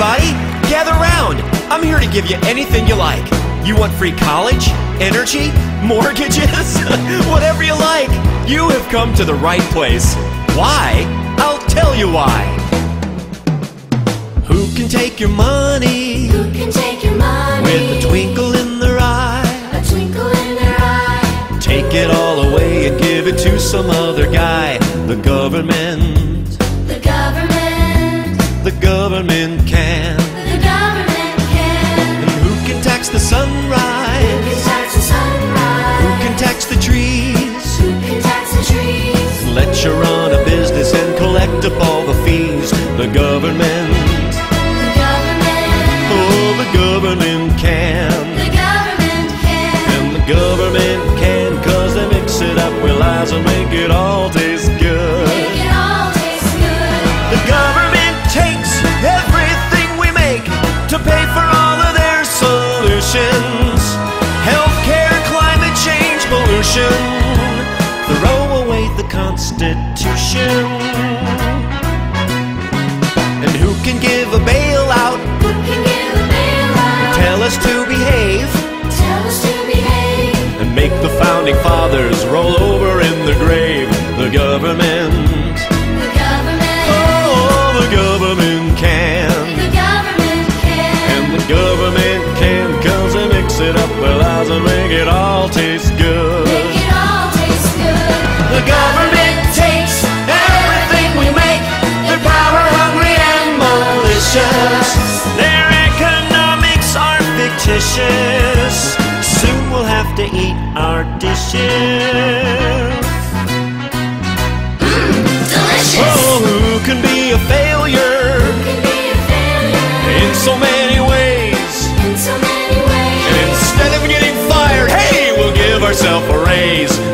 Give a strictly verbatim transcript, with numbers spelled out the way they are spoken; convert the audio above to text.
everybody, gather round. I'm here to give you anything you like. You want free college, energy, mortgages, whatever you like. You have come to the right place. Why? I'll tell you why. Who can take your money? Who can take your money? With a twinkle in their eye. A twinkle in their eye. Take it all away and give it to some other guy. The government. The government. The government can. The government can. And who can tax the sunrise? Who can tax the sunrise? Who can tax the trees? Who can tax the trees? Let you run a business and collect up all the fees. The government. The government. Oh, the government can. The government can. And the government can, 'cause they mix it up with lies and make it all taste good. Make it all taste good. The government takes everything we make to pay for all of their solutions. Healthcare, climate change, pollution. Throw away the Constitution. And who can give a bailout? Who can give a bailout? Tell us to behave. Tell us to behave. And make the founding fathers roll over in the grave. The government. The government. Oh, the government can. The government can. And the government can, 'cause they mix it up with lies and make it all taste good. Make it all taste good. The government takes everything we make. They're power hungry and malicious. Their economics are fictitious. Soon we'll have to eat our dishes. Delicious. Oh, who can be a failure? Who can be a failure? In so many ways. In so many ways. And instead of getting fired, hey, we'll give ourselves a raise.